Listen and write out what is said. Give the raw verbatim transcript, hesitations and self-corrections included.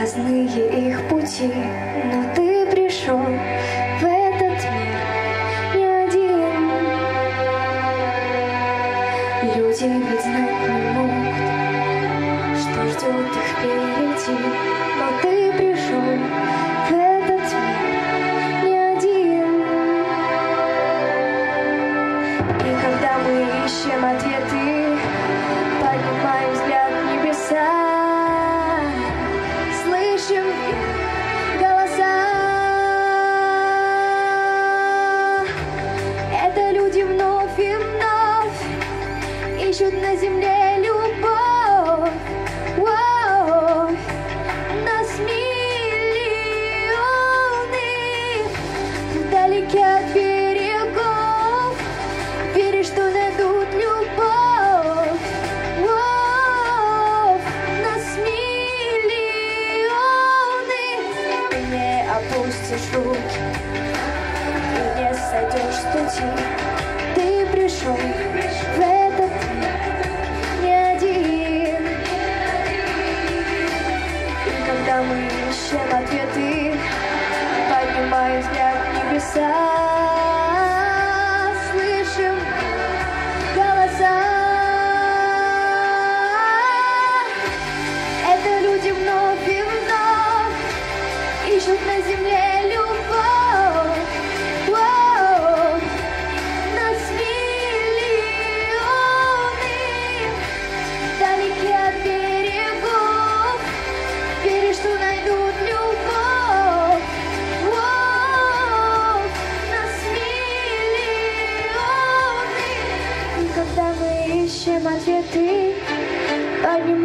разные их пути, но ты пришел в этот мир не один. Люди ведь знать не могут, что ждет их впереди, но ты пришел в этот мир не один. И когда мы ищем ответы, поднимаем взгляд в небеса, слышим их голоса. Это люди вновь и вновь ищут на земле любовь. Воу, нас миллионы вдалеке от берегов, веришь, что найдут любовь. Воу, нас миллионы. Ты не опустишь руки и не сойдешь с пути. Ты пришел в этот мир не один. И когда мы ищем ответы, поднимаем взгляд в небеса, слышим голоса. Это люди вновь и вновь ищут на земле любовь. Воу, нас миллионы вдалеке от берегов, веришь, что найдут любовь. Воу, нас миллионы. И когда мы ищем ответы, поднимаем